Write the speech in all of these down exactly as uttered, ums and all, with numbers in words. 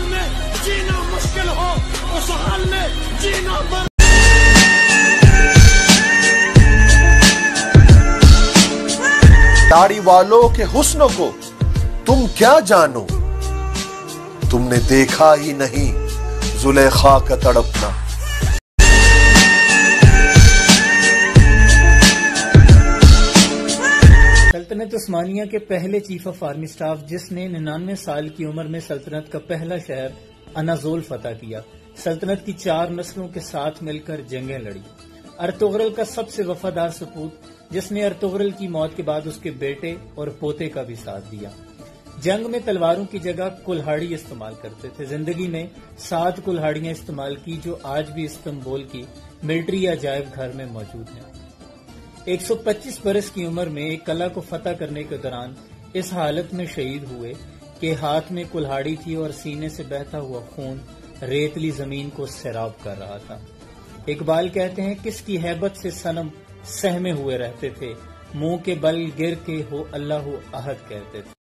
में जीना मुश्किल हो, उस हाल में जीना बर... दाढ़ी वालों के हुस्न को तुम क्या जानो, तुमने देखा ही नहीं जुलेखा का तड़पना। सल्तनत उस्मानिया के पहले चीफ ऑफ आर्मी स्टाफ जिसने निन्यानवे साल की उम्र में सल्तनत का पहला शहर अनाजोल फतह किया, सल्तनत की चार नस्लों के साथ मिलकर जंगें लड़ी। अर्तुगरुल का सबसे वफादार सपूत जिसने अर्तुगरुल की मौत के बाद उसके बेटे और पोते का भी साथ दिया। जंग में तलवारों की जगह कुल्हाड़ी इस्तेमाल करते थे। जिंदगी में सात कुल्हाड़ियां इस्तेमाल की जो आज भी इस्तांबुल की मिलिट्री अजायब घर में मौजूद हैं। एक सौ पच्चीस बरस की उम्र में एक कला को फतह करने के दौरान इस हालत में शहीद हुए कि हाथ में कुल्हाड़ी थी और सीने से बहता हुआ खून रेतली जमीन को सैराब कर रहा था। इकबाल कहते हैं, किसकी हैबत से सनम सहमे हुए रहते थे, मुंह के बल गिर के हो अल्लाह अहद कहते थे।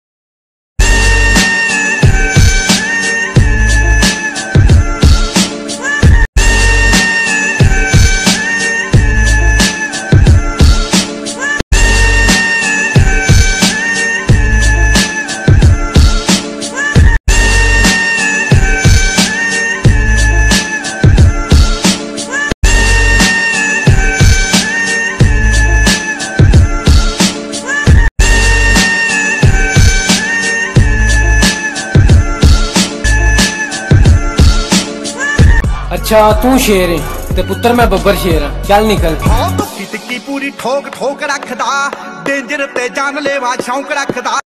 अच्छा तू शेर है ते पुत्र मैं बब्बर शेर हाँ, चल निकल। टिक्की पूरी ठोक ठोक रखदा, डेंजर ते जानलेवा शौक रखदा।